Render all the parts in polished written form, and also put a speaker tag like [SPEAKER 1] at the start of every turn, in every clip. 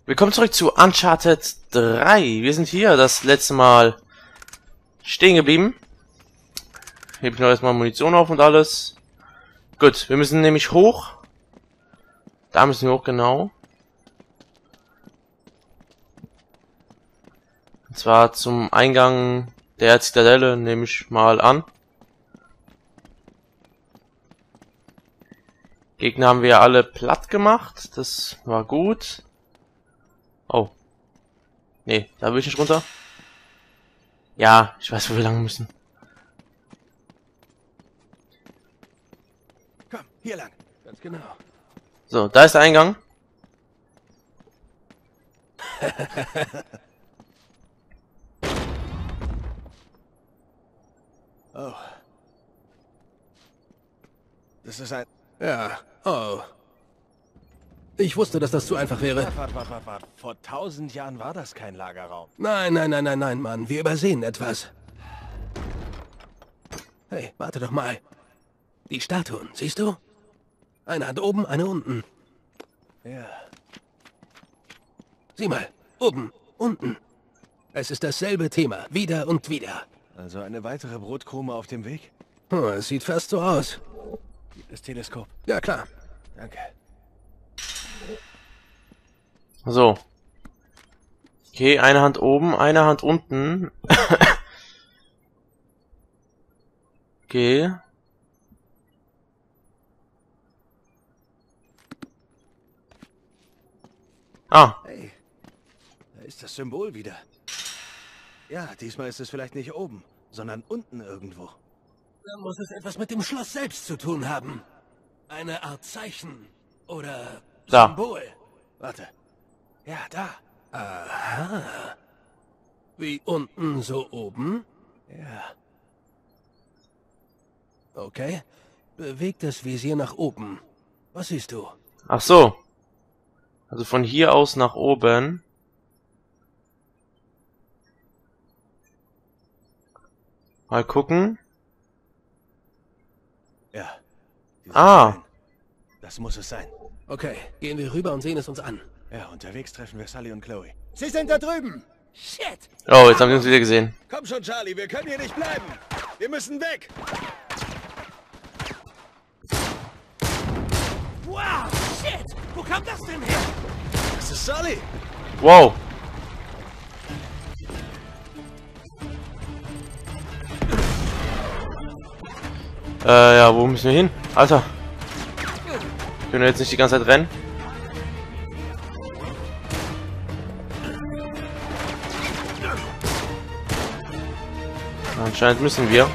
[SPEAKER 1] Willkommen zurück zu Uncharted 3. Wir sind hier das letzte Mal stehen geblieben. Hebe ich noch erstmal Munition auf und alles. Gut, wir müssen nämlich hoch. Da müssen wir hoch, genau. Und zwar zum Eingang der Zitadelle, nehme ich mal an. Gegner haben wir ja alle platt gemacht. Das war gut. Oh. Nee, da will ich nicht runter. Ja, ich weiß, wo wir lang müssen.
[SPEAKER 2] Komm, hier lang. Ganz genau.
[SPEAKER 1] So, da ist der Eingang.
[SPEAKER 2] Oh. Das ist ein... Ja. Oh. Ich wusste, dass das zu einfach wäre. Warte. Vor 1000 Jahren war das kein Lagerraum. Nein, Mann. Wir übersehen etwas. Hey, warte doch mal. Die Statuen, siehst du? Eine Hand oben, eine unten. Ja. Sieh mal, oben, unten. Es ist dasselbe Thema, wieder und wieder. Also eine weitere Brotkrume auf dem Weg? Oh, es sieht fast so aus. Das Teleskop. Ja, klar. Danke.
[SPEAKER 1] So. Okay, eine Hand oben, eine Hand unten. Okay. Ah.
[SPEAKER 2] Hey, da ist das Symbol wieder. Ja, diesmal ist es vielleicht nicht oben, sondern unten irgendwo. Dann muss es etwas mit dem Schloss selbst zu tun haben. Eine Art Zeichen oder
[SPEAKER 1] Da.
[SPEAKER 2] Symbol. Warte. Ja, da. Aha. Wie unten, so oben? Ja. Okay. Beweg das Visier nach oben. Was siehst du?
[SPEAKER 1] Ach so. Also von hier aus nach oben. Mal gucken.
[SPEAKER 2] Ja.
[SPEAKER 1] Ah.
[SPEAKER 2] Stein. Das muss es sein. Okay, gehen wir rüber und sehen es uns an. Ja, unterwegs treffen wir Sully und Chloe. Sie sind da drüben! Shit!
[SPEAKER 1] Oh, jetzt haben wir uns wieder gesehen.
[SPEAKER 2] Komm schon, Charlie, wir können hier nicht bleiben. Wir müssen weg. Wow, shit! Wo kam das denn her? Das ist Sully.
[SPEAKER 1] Wow. Ja, wo müssen wir hin? Alter. Können wir jetzt nicht die ganze Zeit rennen? Anscheinend müssen wir.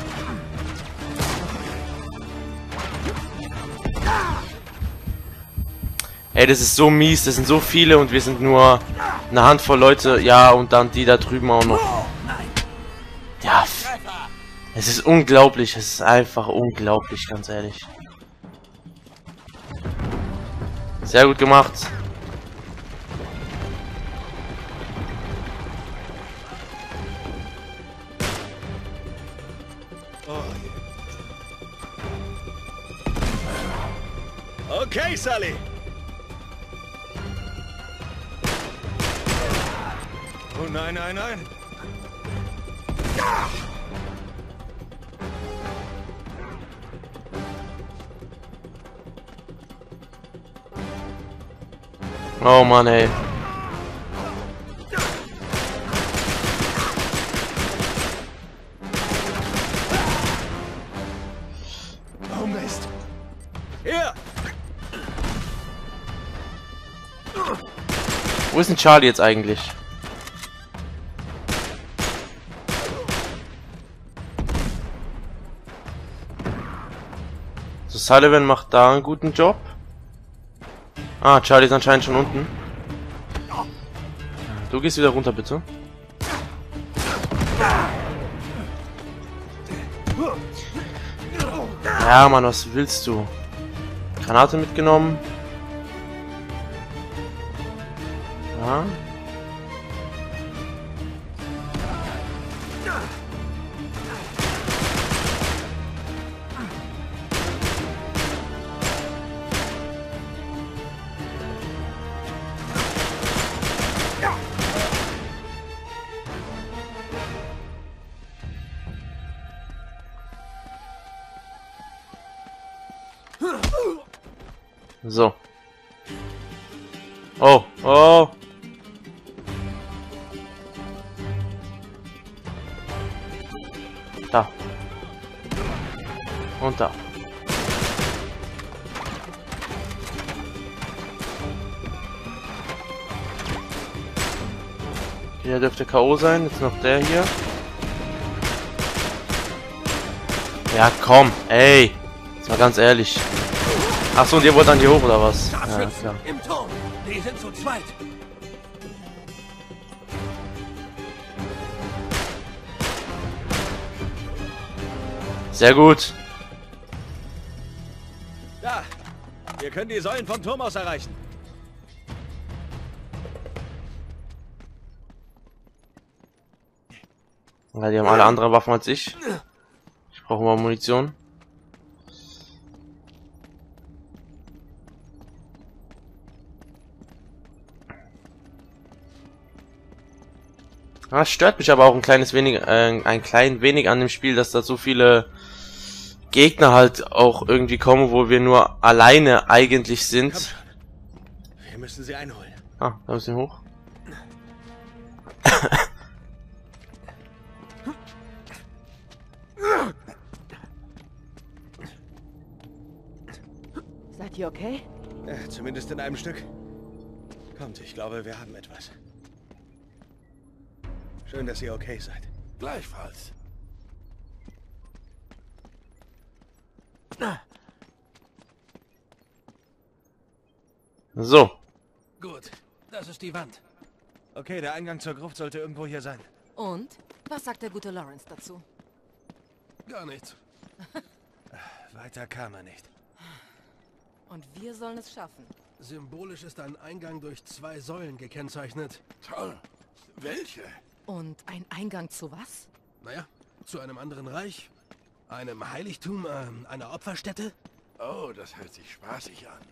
[SPEAKER 1] Ey, das ist so mies, das sind so viele und wir sind nur eine Handvoll Leute. Ja, und dann die da drüben auch noch. Ja, es ist unglaublich, es ist einfach unglaublich, ganz ehrlich. Sehr gut gemacht.
[SPEAKER 2] Okay, Sully. Oh nein.
[SPEAKER 1] Oh Mann, ey.
[SPEAKER 2] Oh Mist. Hier.
[SPEAKER 1] Wo ist denn Charlie jetzt eigentlich? So, Sullivan macht da einen guten Job. Ah, Charlie ist anscheinend schon unten. Du gehst wieder runter, bitte. Ja, Mann, was willst du? Granate mitgenommen. Ja. So. Oh, oh. Da. Und da. Der dürfte K.O. sein. Jetzt noch der hier. Ja, komm. Ey. Jetzt mal ganz ehrlich. Achso, und ihr wollt dann hier hoch, oder was? Ja, klar.
[SPEAKER 2] Im Turm. Die sind zu zweit.
[SPEAKER 1] Sehr gut.
[SPEAKER 2] Da. Wir können die Säulen vom Turm aus erreichen.
[SPEAKER 1] Ja, die haben alle andere Waffen als ich. Ich brauche mal Munition. Das stört mich aber auch ein klein wenig an dem Spiel, dass da so viele Gegner halt auch irgendwie kommen, wo wir nur alleine eigentlich sind.
[SPEAKER 2] Wir müssen sie einholen.
[SPEAKER 1] Ah, da müssen wir hoch.
[SPEAKER 3] Seid ihr okay?
[SPEAKER 2] Ja, zumindest in einem Stück. Kommt, ich glaube, wir haben etwas. Schön, dass ihr okay seid.
[SPEAKER 4] Gleichfalls.
[SPEAKER 1] So.
[SPEAKER 2] Gut, das ist die Wand. Okay, der Eingang zur Gruft sollte irgendwo hier sein.
[SPEAKER 3] Und? Was sagt der gute Lawrence dazu?
[SPEAKER 2] Gar nichts. Weiter kam er nicht.
[SPEAKER 3] Und wir sollen es schaffen.
[SPEAKER 5] Symbolisch ist ein Eingang durch 2 Säulen gekennzeichnet.
[SPEAKER 4] Toll. Welche?
[SPEAKER 3] Und ein Eingang zu was?
[SPEAKER 5] Naja, zu einem anderen Reich, einem Heiligtum, einer Opferstätte.
[SPEAKER 4] Oh, das hört sich spaßig an.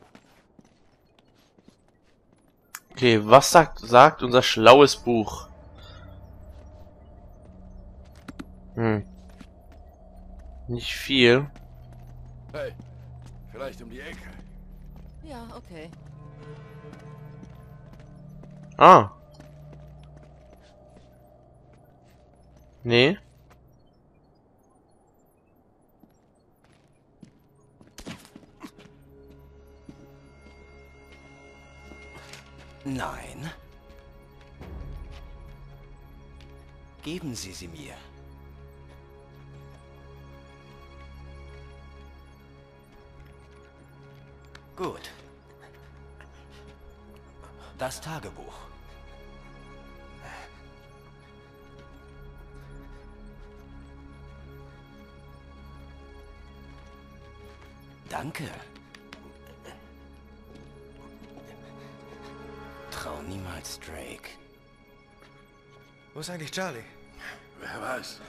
[SPEAKER 1] Okay, was sagt unser schlaues Buch? Nicht viel.
[SPEAKER 4] Hey, vielleicht um die Ecke.
[SPEAKER 3] Ja, okay.
[SPEAKER 1] Ah. Nee.
[SPEAKER 6] Nein. Geben Sie sie mir. Gut. Das Tagebuch. Danke. Trau niemals Drake.
[SPEAKER 2] Wo ist eigentlich Charlie?
[SPEAKER 4] Wer weiß.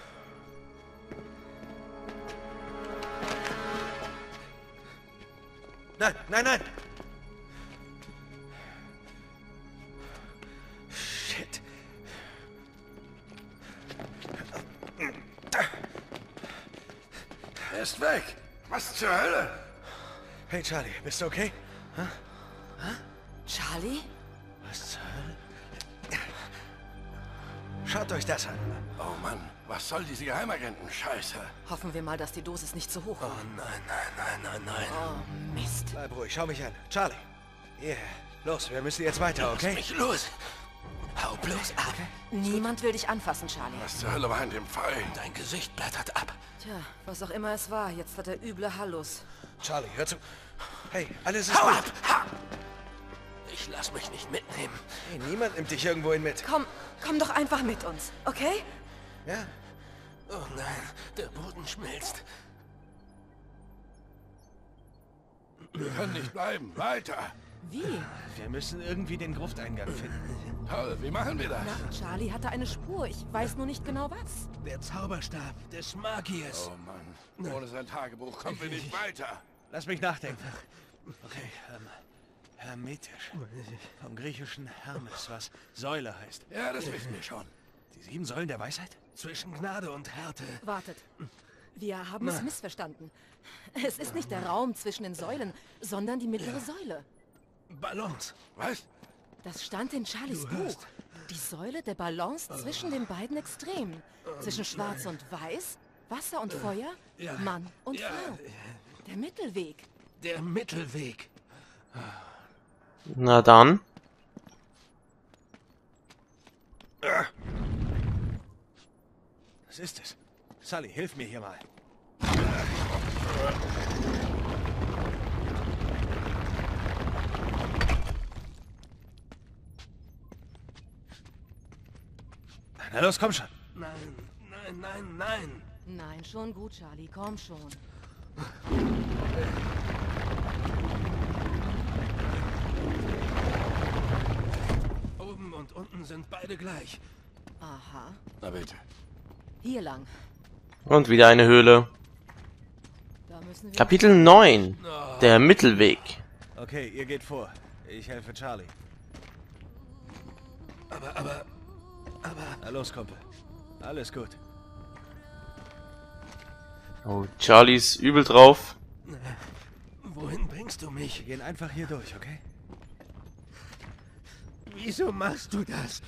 [SPEAKER 2] Nein, nein, nein! Shit.
[SPEAKER 4] Er ist weg. Was zur Hölle?
[SPEAKER 2] Hey Charlie, bist du okay?
[SPEAKER 3] Charlie?
[SPEAKER 2] Was zur Hölle? Schaut euch das an.
[SPEAKER 4] Oh Mann, was soll diese Geheimagenten-Scheiße?
[SPEAKER 3] Hoffen wir mal, dass die Dosis nicht zu hoch
[SPEAKER 2] Oh
[SPEAKER 3] war.
[SPEAKER 2] nein, nein, nein, nein, nein.
[SPEAKER 3] Oh, Mist.
[SPEAKER 2] Bleib ruhig, schau mich an. Charlie. Yeah. Los, wir müssen jetzt weiter, okay?
[SPEAKER 4] Lass mich los. Hau bloß ab.
[SPEAKER 3] Niemand will dich anfassen, Charlie.
[SPEAKER 4] Was zur Hölle war in dem Fall?
[SPEAKER 6] Dein Gesicht blättert ab.
[SPEAKER 3] Tja, was auch immer es war, jetzt hat er üble Hallus.
[SPEAKER 2] Charlie, hör zu. Hey, alles ist
[SPEAKER 4] Hau
[SPEAKER 2] gut.
[SPEAKER 4] ab! Ha! Ich lass mich nicht mitnehmen.
[SPEAKER 2] Hey, niemand nimmt dich irgendwohin mit.
[SPEAKER 3] Komm doch einfach mit uns, okay?
[SPEAKER 2] Ja?
[SPEAKER 4] Oh nein, der Boden schmilzt. Wir können nicht bleiben. Weiter.
[SPEAKER 3] Wie?
[SPEAKER 2] Wir müssen irgendwie den Grufteingang finden.
[SPEAKER 4] Toll, wie machen wir das?
[SPEAKER 3] Na, Charlie hatte eine Spur. Ich weiß nur nicht genau was.
[SPEAKER 5] Der Zauberstab des Magiers.
[SPEAKER 4] Oh Mann, ohne sein Tagebuch kommen wir nicht weiter.
[SPEAKER 2] Lass mich nachdenken. Okay, hermetisch. Vom griechischen Hermes, was Säule heißt.
[SPEAKER 4] Ja, das wissen wir schon.
[SPEAKER 2] Die 7 Säulen der Weisheit?
[SPEAKER 5] Zwischen Gnade und Härte.
[SPEAKER 3] Wartet. Wir haben es missverstanden. Es ist nicht der Raum zwischen den Säulen, sondern die mittlere Säule.
[SPEAKER 5] Balance. Was?
[SPEAKER 3] Das stand in Charlies Buch. Die Säule der Balance zwischen den beiden Extremen. Zwischen Schwarz und Weiß, Wasser und Feuer, Mann und Frau. Der Mittelweg.
[SPEAKER 5] Der Mittelweg.
[SPEAKER 1] Na dann.
[SPEAKER 2] Was ist es? Sully, hilf mir hier mal. Na los, komm schon.
[SPEAKER 5] Nein, nein, nein, nein.
[SPEAKER 3] Nein, schon gut, Charlie, komm schon.
[SPEAKER 5] Oben und unten sind beide gleich.
[SPEAKER 3] Aha.
[SPEAKER 4] Na bitte.
[SPEAKER 3] Hier lang.
[SPEAKER 1] Und wieder eine Höhle.
[SPEAKER 3] Da müssen wir...
[SPEAKER 1] Kapitel 9. Der Mittelweg.
[SPEAKER 2] Okay, ihr geht vor. Ich helfe Charlie.
[SPEAKER 5] Aber...
[SPEAKER 2] Na los, Kumpel. Alles gut.
[SPEAKER 1] Oh, Charlie ist übel drauf.
[SPEAKER 5] Wohin bringst du mich?
[SPEAKER 2] Wir gehen einfach hier durch, okay?
[SPEAKER 5] Wieso machst du das?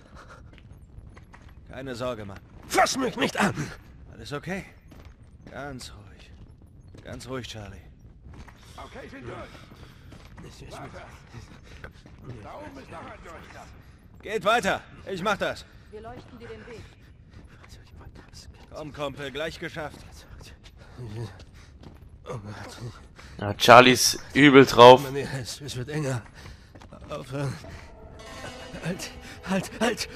[SPEAKER 2] Keine Sorge, Mann.
[SPEAKER 5] Fass mich nicht an!
[SPEAKER 2] Alles okay? Ganz ruhig. Ganz ruhig, Charlie.
[SPEAKER 4] Okay, sind durch. Da oben ist noch ein Durchgang.
[SPEAKER 2] Geht weiter. Ich mach das.
[SPEAKER 3] Wir leuchten dir den Weg.
[SPEAKER 2] Komm, Kumpel, gleich geschafft.
[SPEAKER 1] Ja, Charlie ist übel drauf.
[SPEAKER 5] Mann, es wird enger. Aufhören. Halt!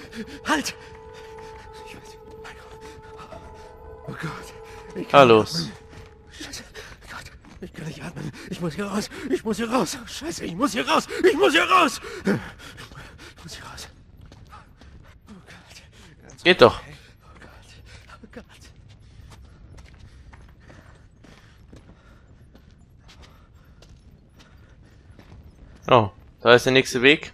[SPEAKER 5] Oh Gott.
[SPEAKER 1] Na los.
[SPEAKER 5] Scheiße. Gott, ich kann nicht atmen. Ich muss hier raus. Oh, Scheiße, ich muss hier raus. Oh Gott.
[SPEAKER 1] Geht doch.
[SPEAKER 5] Oh Gott.
[SPEAKER 1] Oh, da ist der nächste Weg.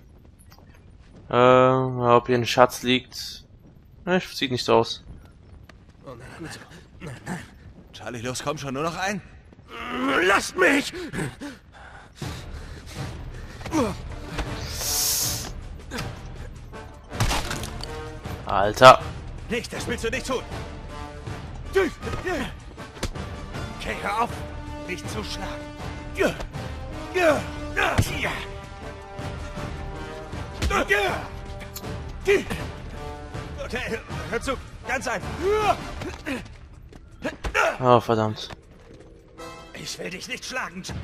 [SPEAKER 1] Ob hier ein Schatz liegt. Sieht nicht so aus.
[SPEAKER 5] Oh nein.
[SPEAKER 2] Charlie, los, komm schon. Nur noch ein.
[SPEAKER 5] Lasst mich!
[SPEAKER 1] Alter.
[SPEAKER 2] Nicht, das willst du nicht tun. Okay, hör auf. Nicht zuschlagen. Okay, hör zu. Ganz einfach.
[SPEAKER 1] Oh, verdammt.
[SPEAKER 2] Ich will dich nicht schlagen. Ich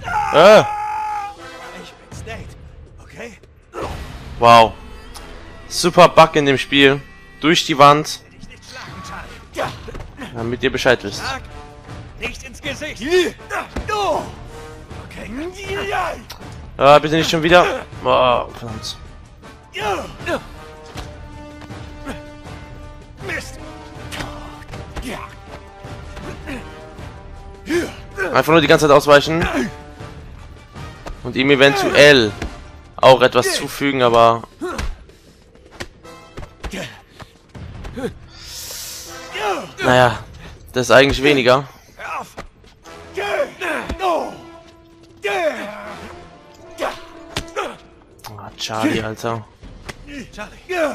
[SPEAKER 2] bin's, Nate. Okay?
[SPEAKER 1] Wow. Super Bug in dem Spiel. Durch die Wand.
[SPEAKER 2] Ich will dich nicht schlagen, Charlie.
[SPEAKER 1] Damit ihr Bescheid wisst.
[SPEAKER 2] Schlag nicht ins Gesicht. Okay.
[SPEAKER 1] Bitte nicht schon wieder. Oh, verdammt.
[SPEAKER 2] Mist.
[SPEAKER 1] Einfach nur die ganze Zeit ausweichen. Und ihm eventuell auch etwas zufügen, aber... Naja, das ist eigentlich weniger.
[SPEAKER 2] Hör auf.
[SPEAKER 1] Oh, Charlie, Alter.
[SPEAKER 2] Charlie.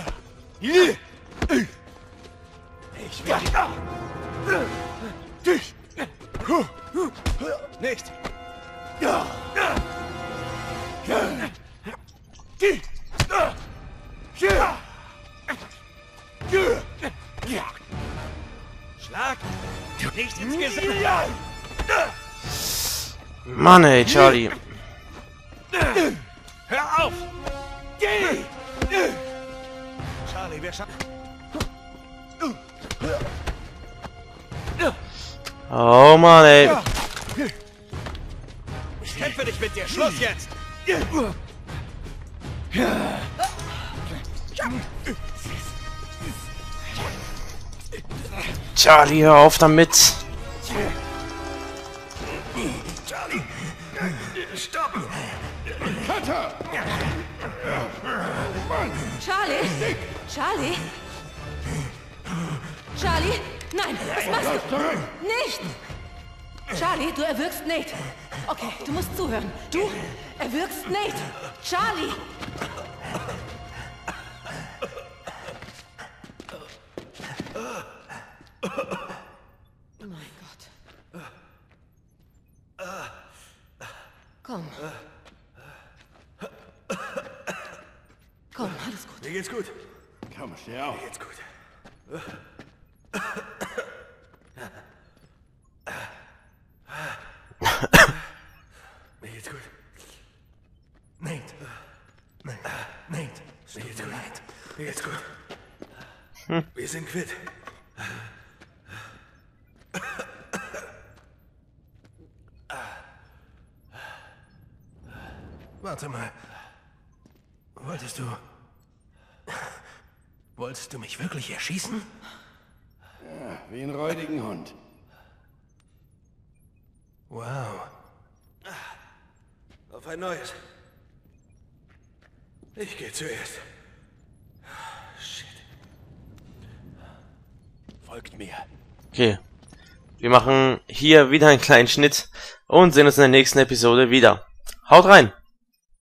[SPEAKER 2] Ich will dich. Nicht. Schlag nicht ins Gesicht.
[SPEAKER 1] Mann, ey, Charlie.
[SPEAKER 2] Hör auf. Charlie, wir schaffen.
[SPEAKER 1] Oh Mann, ey.
[SPEAKER 2] Ich kämpfe nicht mit dir. Schluss jetzt.
[SPEAKER 1] Charlie, hör auf damit.
[SPEAKER 2] Charlie. Stopp.
[SPEAKER 3] Charlie? Charlie? Charlie? Nein, was machst du? Nicht! Charlie, du erwürgst Nate. Okay, du musst zuhören. Du erwürgst Nate. Charlie! Mein Gott. Komm. Komm, alles gut.
[SPEAKER 2] Mir geht's gut.
[SPEAKER 4] Komm, steh auf.
[SPEAKER 2] Mir geht's gut. Mir geht's gut.
[SPEAKER 5] Nate. Nate. Nate.
[SPEAKER 2] Mir geht's gut. Mir geht's gut. Wir sind quitt.
[SPEAKER 5] Warte mal. Wolltest du mich wirklich erschießen?
[SPEAKER 4] Ja, wie einen räudigen Hund.
[SPEAKER 5] Wow.
[SPEAKER 2] Auf ein neues. Ich gehe zuerst. Shit. Folgt mir.
[SPEAKER 1] Okay. Wir machen hier wieder einen kleinen Schnitt und sehen uns in der nächsten Episode wieder. Haut rein!